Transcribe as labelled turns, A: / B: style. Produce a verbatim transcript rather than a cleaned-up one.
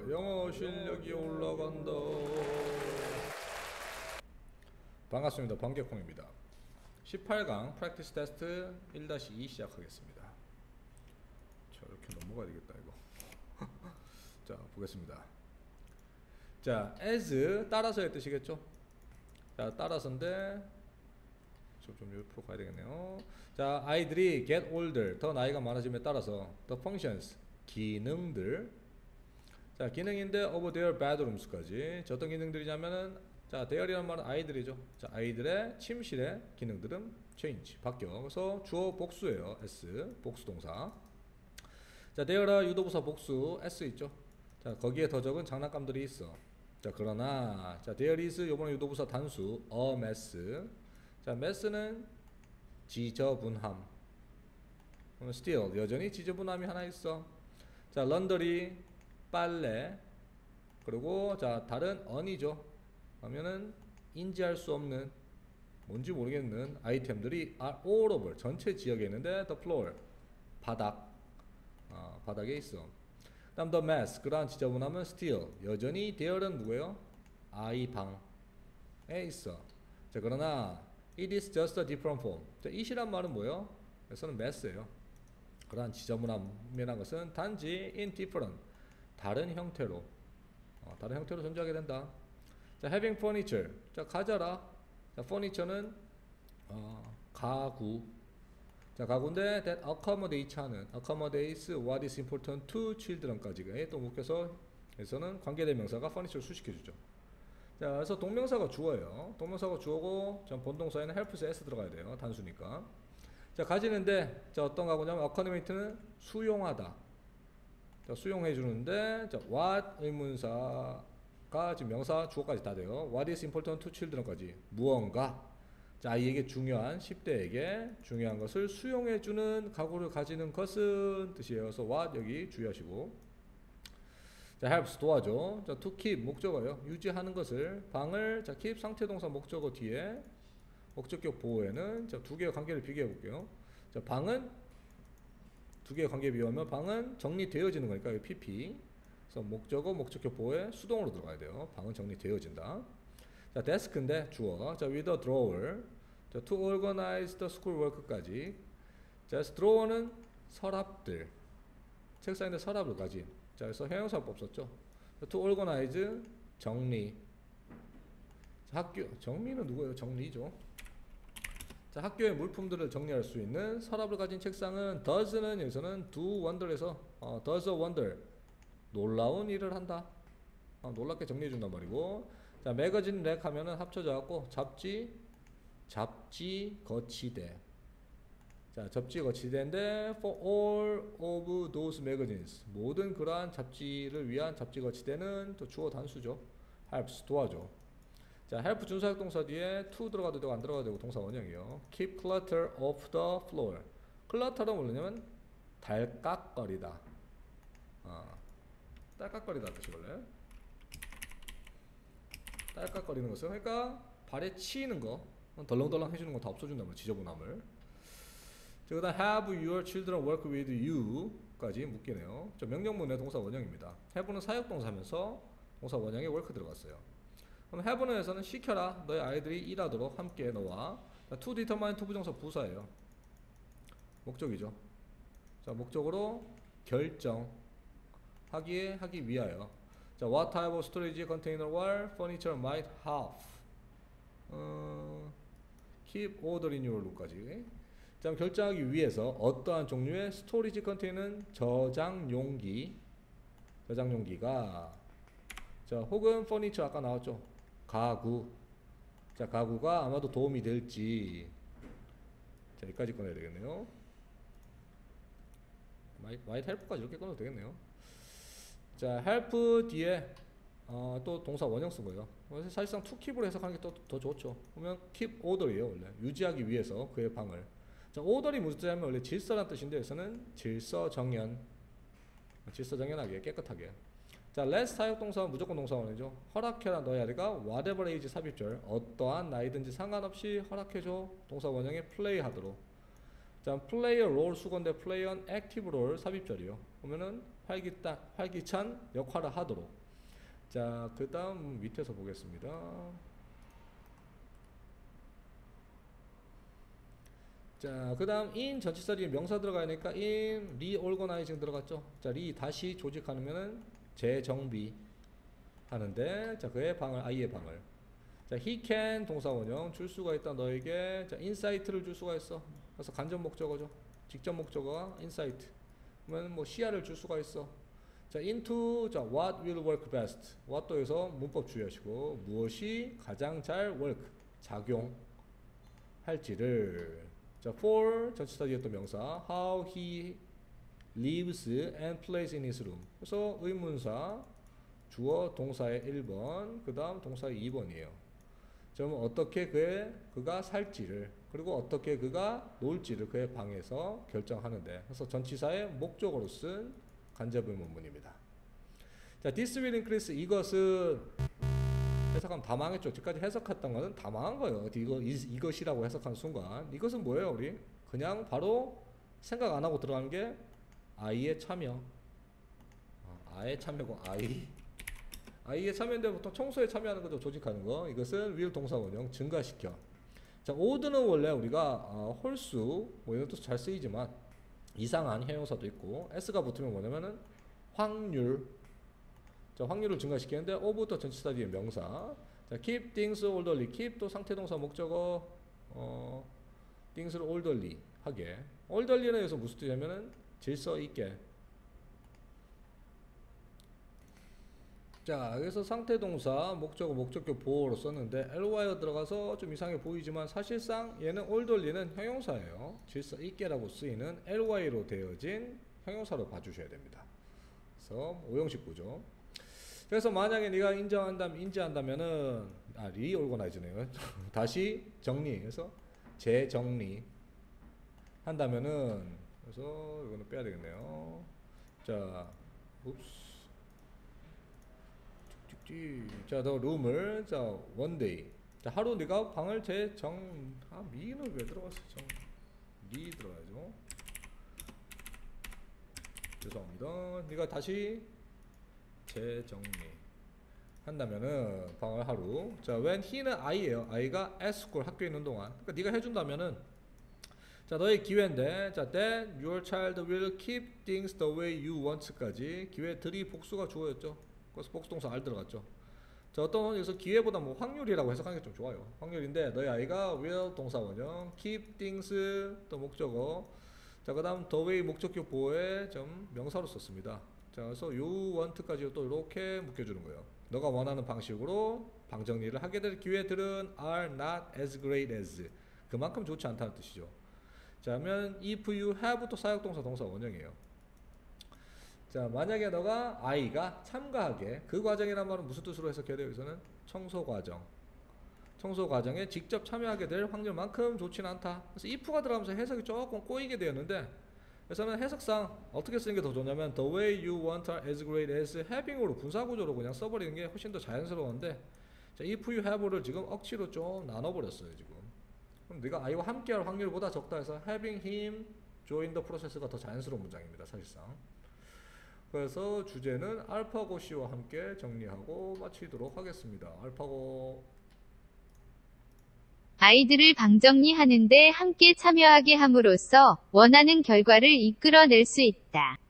A: 영어 실력이 올라간다. 반갑습니다. 번개콩입니다. 십팔 강 프랙티스 테스트 일 이 시작하겠습니다. 저렇게 넘어가야 되겠다 이거. 자 보겠습니다. 자 as 따라서의 뜻이겠죠. 자 따라서인데 좀, 좀 옆으로 가야 되겠네요. 자 아이들이 get older 더 나이가 많아짐에 따라서 the functions 기능들, 자 기능인데 of their bedrooms까지 자, 어떤 기능들이냐면은 자 their이라는 말은 아이들이죠. 자 아이들의 침실의 기능들은 change 바뀌어. 그래서 주어 복수예요. s 복수동사. 자 there가 유도부사 복수 s 있죠. 자 거기에 더 적은 장난감들이 있어. 자 그러나 자 there is 요번에 유도부사 단수 a mess. 자 mess는 지저분함. still 여전히 지저분함이 하나 있어. 자 laundry 빨래. 그리고 자 다른 on이죠. 하면은 인지할 수 없는 뭔지 모르겠는 아이템들이 are all over 전체 지역에 있는데 the floor 바닥 어, 바닥에 있어. 그 다음 the mess 그러한 지저분함은 still 여전히 there는 누구예요? 아이 방에 있어. 자 그러나 it is just a different form. 자 it이란 말은 뭐예요? 여기서는 mess예요. 그러한 지저분함이라는 것은 단지 in different 다른 형태로 어, 다른 형태로 존재하게 된다. 자 having furniture 자 가져라. 자 furniture는 어, 가구. 자 가구인데 that accommodates 하는 accommodates what is important to children까지 또 묶여서 여기서는 관계대명사가 furniture를 수식해주죠. 자 그래서 동명사가 주어예요. 동명사가 주어고 전 본동사에는 helps에 s 들어가야 돼요. 단수니까. 자 가지는데 자 어떤 가구냐면 accommodate는 수용하다. 자 수용해 주는데 자 what 의문사가 지금 명사 주어까지 다 돼요. what is important to children까지 무언가 자 아이에게 중요한 십 대에게 중요한 것을 수용해 주는 가구를 가지는 것은 뜻이에요. 그래서 what 여기 주의하시고. 자 helps 도와줘. 자 to keep 목적어요. 유지하는 것을. 방을 자 keep 상태동사 목적어 뒤에 목적격 보호에는 자 두 개의 관계를 비교해 볼게요. 자 방은 두 개의 관계 비교하면 방은 정리되어지는 거니까 여기 pp. 그래서 목적어 목적격 보호에 수동으로 들어가야 돼요. 방은 정리되어진다. 자 desk인데 주어. 자 with a drawer. 자 to organize the school work까지. 자 drawer는 서랍들. 책상인데 서랍을 가진. 자 그래서 형용사법 썼죠. to organize 정리. 자, 학교 정리는 누구예요? 정리죠. 자 학교의 물품들을 정리할 수 있는 서랍을 가진 책상은 does는 여기서는 do wonder에서 어, does a wonder 놀라운 일을 한다. 어, 놀랍게 정리해 준단 말이고. 자 매거진 렉 하면은 합쳐져 갖고 잡지 잡지 거치대. 자 잡지 거치대인데 for all of those magazines 모든 그러한 잡지를 위한 잡지 거치대는 또 주어 단수죠. helps 도와줘. 자 help 준사역동사 뒤에 to 들어가도 되고 안 들어가도 되고 동사 원형이요. keep clutter off the floor. clutter은 뭐냐면 달깍거리다. 어, 딸깍거리다 뜻이 원래. 딸깍거리는 것은 그러니까 발에 치이는 거 덜렁덜렁 해주는 거 다 없어준다면 지저분함을. 자 그 다음 have your children work with you 까지 묶이네요. 저 명령문의 동사 원형입니다. have는 사역동사면서 동사 원형에 work 들어갔어요. 그럼 have는 에서는 시켜라 너의 아이들이 일하도록 함께 너와. to determine to 부정사 부사예요. 목적이죠. 자 목적으로 결정하기에 하기 위하여. 자 what type of storage container or furniture might have 어, keep order in your room까지. 자 결정하기 위해서 어떠한 종류의 스토리지 컨테이너는 저장 용기 저장 용기가 자 혹은 furniture 아까 나왔죠. 가구. 자 가구가 아마도 도움이 될지. 자 여기까지 꺼내야 되겠네요. might, might help까지 이렇게 꺼내도 되겠네요. 자 help 뒤에 어, 또 동사 원형 쓴 거예요. 그래서 사실상 to keep으로 해석하는 게 또 더 좋죠. 그러면 keep order이에요. 원래 유지하기 위해서 그의 방을. 자 order이 무슨 뜻이냐면 원래 질서란 뜻인데 여기서는 질서 정연. 질서 정연하게 깨끗하게. 자 let 사역동사는 무조건 동사원이죠. 허락해라 너의 아이가 whatever age 삽입절 어떠한 나이든지 상관없이 허락해줘 동사 원형에 play 하도록. 자 play a role 수건데 play an active role 삽입절이요. 보면은 활기찬, 활기찬 역할을 하도록. 자, 그 다음 밑에서 보겠습니다. 자, 그 다음 in 전치사 뒤에 명사 들어가니까 in reorganizing 들어갔죠. 자, re 다시 조직하면은 재정비 하는데, 자, 그의 방을, I의 방을. 자, he can 동사 원형 줄 수가 있다 너에게. 자, insight를 줄 수가 있어. 그래서 간접 목적어죠. 직접 목적어가 insight. 그러면 뭐 시야를 줄 수가 있어. 자, into, 자, what will work best. what도에서 문법 주의하시고 무엇이 가장 잘 work, 작용할지를. 자, for 전치사 뒤에 또 명사 how he lives and plays in his room. 그래서 의문사 주어 동사의 일 번, 그 다음 동사의 이 번이에요. 그러면 어떻게 그의 그가 살지를, 그리고 어떻게 그가 놀지를 그의 방에서 결정하는데, 그래서 전치사의 목적어로 쓴 간접 의문문입니다. 자, this will increase, 이것은 해석하면 다 망했죠. 지금까지 해석했던 것은 다 망한 거예요. 이거, 이, 이것이라고 해석한 순간 이것은 뭐예요? 우리 그냥 바로 생각 안 하고 들어가는 게 I의 참여. I의 참여고 I I의 참여인데 보통 청소에 참여하는 거죠. 조직하는 거. 이것은 will 동사 원형 증가시켜. 자, 오드는 원래 우리가 어, 홀수 뭐 이런 뜻 잘 쓰이지만 이상한 형용사도 있고, s가 붙으면 뭐냐면은 확률. 자, 확률을 증가시키는데 of부터 전치사 뒤에 명사. 자, keep things orderly. keep 또 상태동사 목적어 어, things를 orderly 하게. orderly는 여기서 무슨 뜻이냐면은 질서 있게. 자, 그래서 상태동사 목적어 목적격 보호로 썼는데 ly가 들어가서 좀 이상해 보이지만 사실상 얘는 orderly는 형용사예요. 질서 있게라고 쓰이는 ly로 되어진 형용사로 봐주셔야 됩니다. 그래서 오형식 구조. 그래서 만약에 네가 인정한다면 인지한다면은 아 리오르거나이즈네요. 다시 정리해서 재정리 한다면은, 그래서 이거는 빼야 되겠네요. 자, 읍스. 자, 더 룸을, 자, 원데이. 자, 하루 네가 방을 재정, 아, 미는 왜 들어갔어? 정, 리 들어가야죠. 죄송합니다. 네가 다시 재정리 한다면은 방을 하루. 자, when he는 I예요. I가 at school 학교에 있는 동안. 그러니까 네가 해준다면은, 자, 너의 기회인데, 자, then your child will keep things the way you want까지 기회들이 복수가 주어였죠. 그래서 복수동사 R 들어갔죠. 자, 어떤 여기서 기회보다 뭐 확률이라고 해석하는 게 좀 좋아요. 확률인데 너희 아이가 will 동사 원형, keep things 또 목적어. 자, 그다음 the way 목적격 보호에 좀 명사로 썼습니다. 자, 그래서 you want까지 또 이렇게 묶여주는 거예요. 너가 원하는 방식으로 방 정리를 하게 될 기회들은 are not as great as, 그만큼 좋지 않다는 뜻이죠. 자, 그러면 if you have 또 사역동사 동사 원형이에요. 자, 만약에 너가 아이가 참가하게, 그 과정이란 말은 무슨 뜻으로 해석해야 돼요? 여기서는 청소 과정. 청소 과정에 직접 참여하게 될 확률만큼 좋지는 않다. 그래서 if가 들어가면서 해석이 조금 꼬이게 되었는데, 그래서는 해석상 어떻게 쓰는 게 더 좋냐면 the way you want are as great as having으로 분사구조로 그냥 써버리는 게 훨씬 더 자연스러운데, 자, if you have를 지금 억지로 좀 나눠버렸어요 지금. 그럼 네가 아이와 함께할 확률보다 적다 해서 having him join the process가 더 자연스러운 문장입니다 사실상. 그래서 주제는 알파고 C와 함께 정리하고 마치도록 하겠습니다. 알파고.
B: 아이들을 방정리하는데 함께 참여하게 함으로써 원하는 결과를 이끌어낼 수 있다.